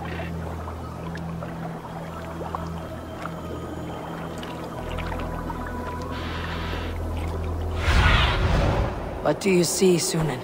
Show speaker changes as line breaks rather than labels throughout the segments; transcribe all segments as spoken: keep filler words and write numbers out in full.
What do you see, Sunan?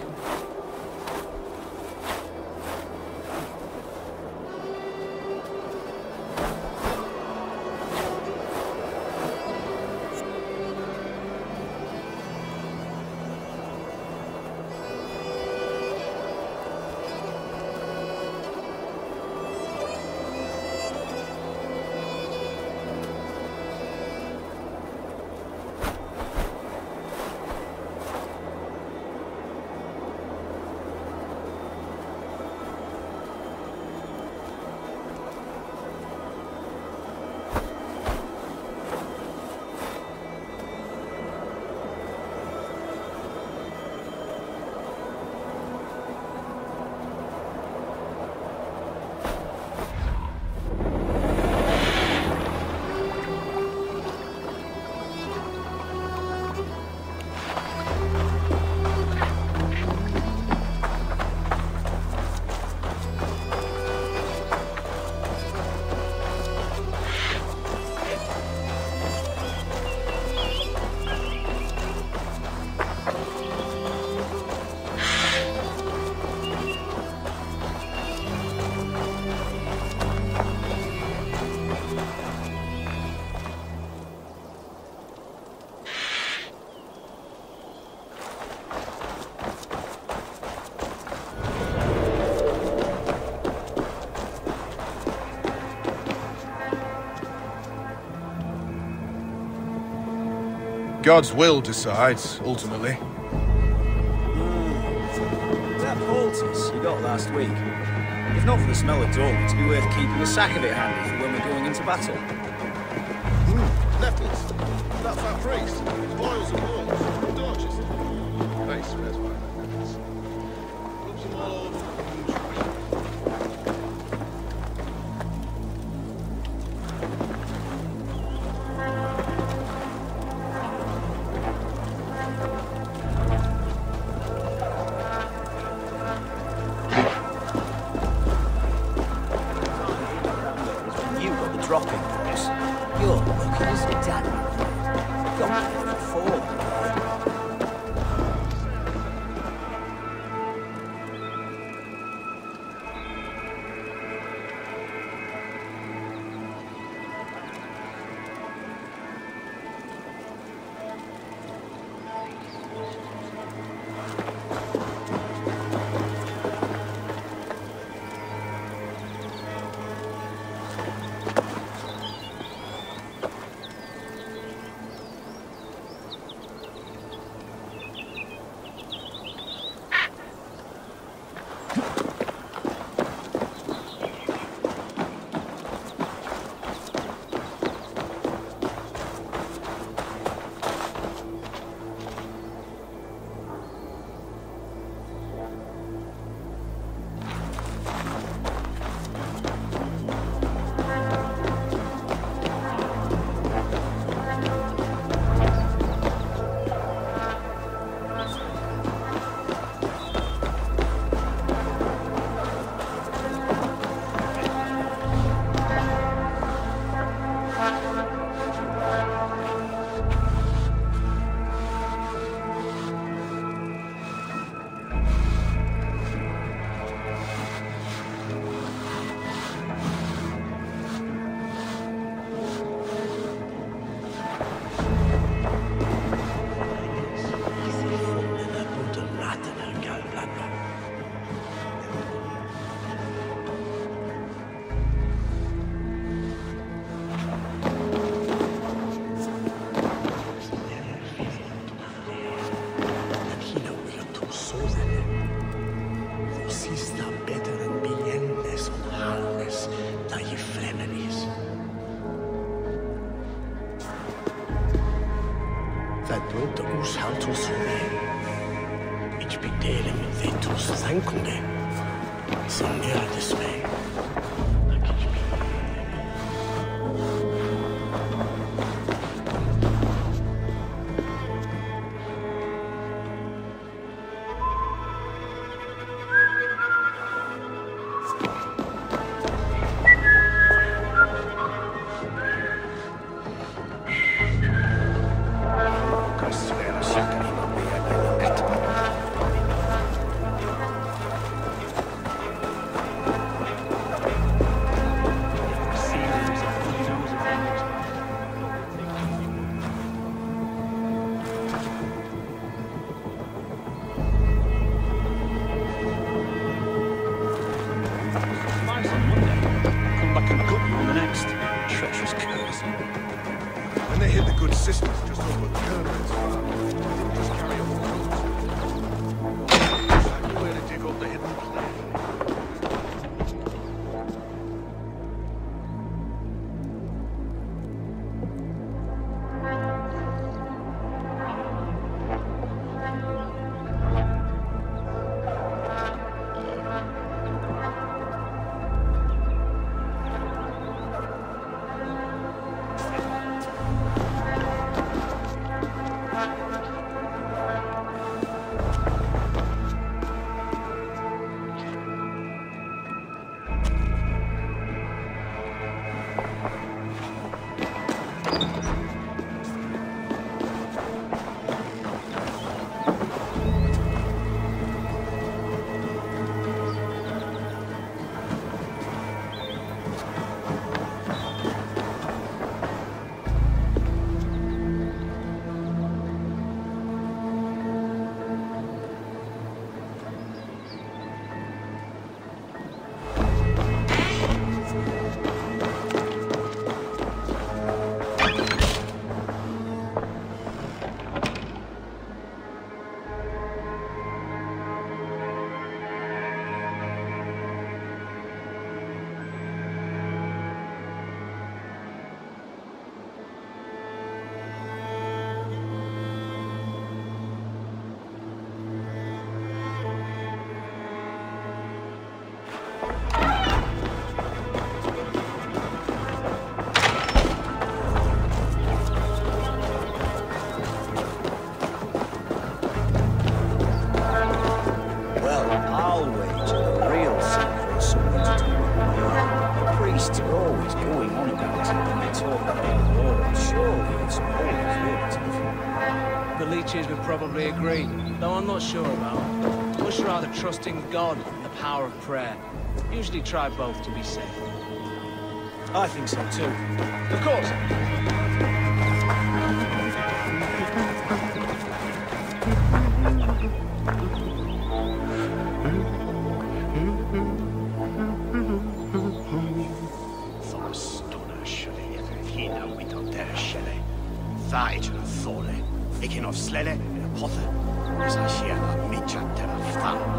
God's will decides, ultimately.
Mm. That poultice you got last week. If not for the smell of dawn, it'd be worth keeping a sack of it handy for when we're going into battle.
Mm. Lepers. That's our priest. Boils and boils. Dorches. Hey, spares my lepers. Rubs them all over.
Dropping boys. You're lucky as a damn. Got me for four.
Verdote ushaltos me. Ich bedele mit Ventus Sankunde. Some near this way.
leeches would probably agree, though I'm not sure about it. Much rather trust in God and the power of prayer. Usually try both to be safe.
I think so too.
Of course.
Thaid yn thole, ik yn of slele yn y pothe, ys a siar a mitjat ter a ffan.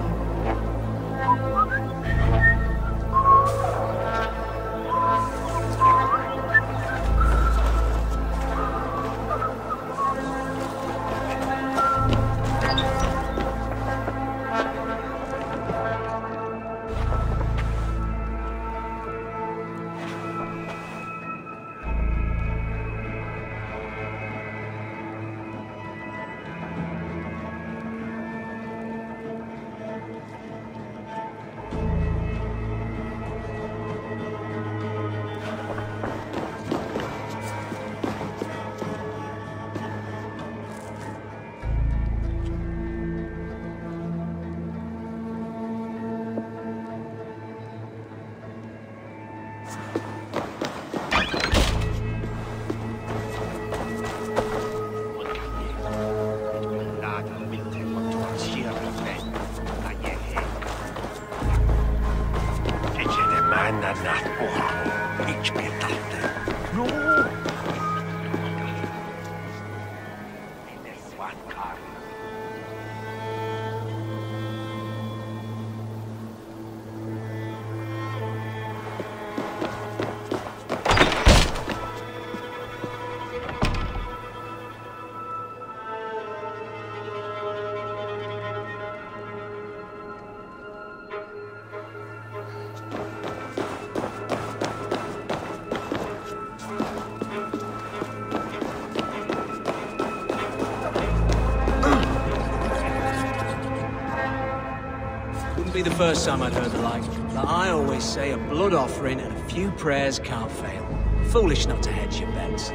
Be the first time I'd heard the like, but I always say a blood offering and a few prayers can't fail. Foolish not to hedge your bets.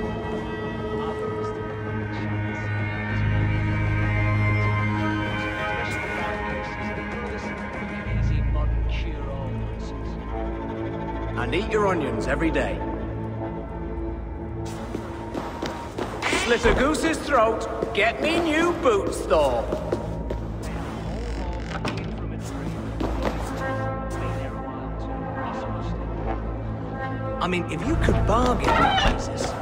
And eat your onions every day. Slit a goose's throat, get me new boots, Thor. I mean, if you could bargain with Jesus.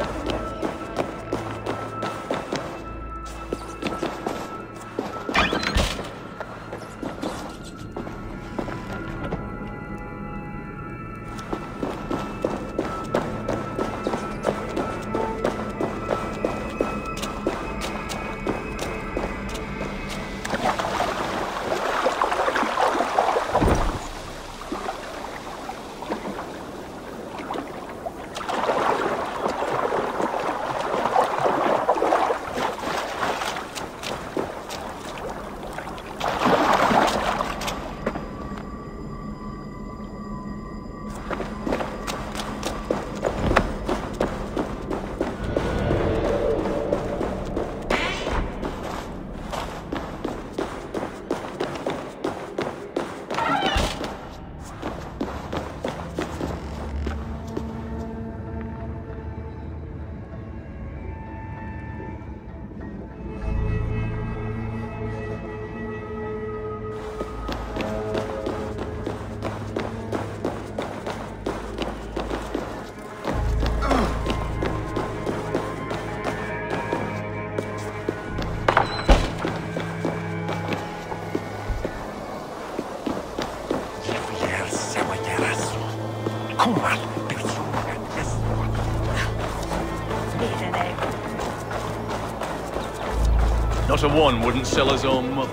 Not a one wouldn't sell his own mother.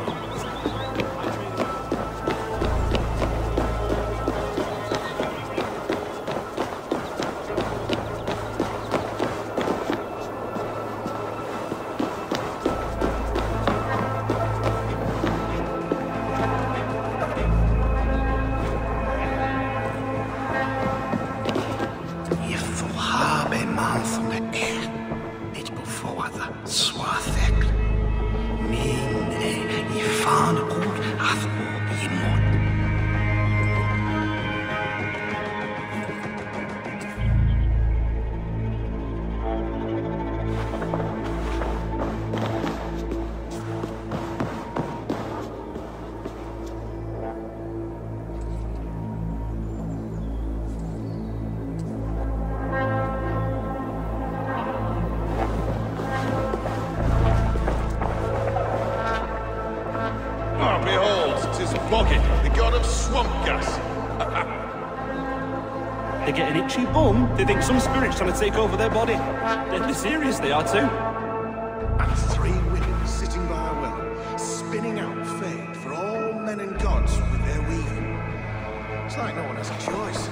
They get an itchy bum, they think some spirit's trying to take over their body. Deadly serious they are too.
And three women sitting by a well, spinning out fate for all men and gods with their weaving. It's like no one has a choice.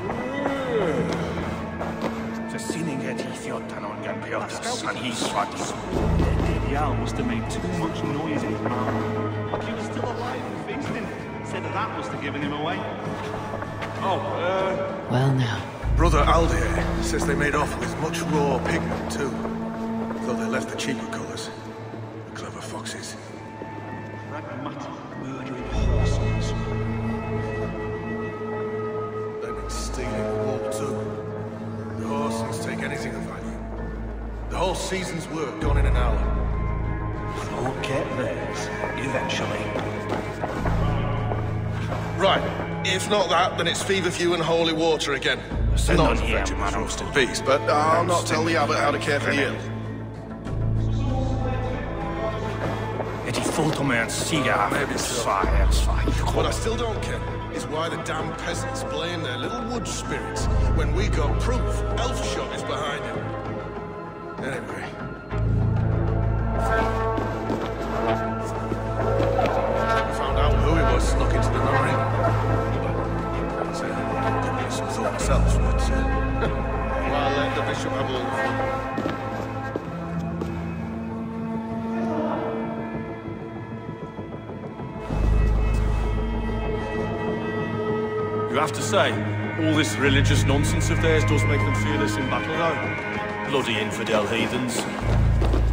The owl must have made too much noise in his mouth. Like he was still alive and feasting. Said that that must have given him away. Oh, uh...
Well now.
Brother Aldir says they made off with much raw pigment too. Though they left the cheaper colours. The clever foxes.
Pragmatic, murdering horses.
They've been stealing wool too. The Horsons take anything of value. The whole season's work gone in an hour.
Won't get theirs, eventually.
Right. If not that, then it's feverfew and holy water again.
Send
Not
on
as a
here,
vegetable
man.
roasted beast, but I'll not tell the abbot how to care for the ill.
Är de fullt om en cigar?
Maybe so. What I still don't get is why the damn peasants blame their little wood spirits when we got proof Elfshot is behind it. Anyway. We found out who he was snuck into the nunnery. Well, I'd say I some thought myself, but uh, well, I'll let the bishop have all the fun.
You have to say, all this religious nonsense of theirs does make them fearless in battle, though. Bloody infidel heathens.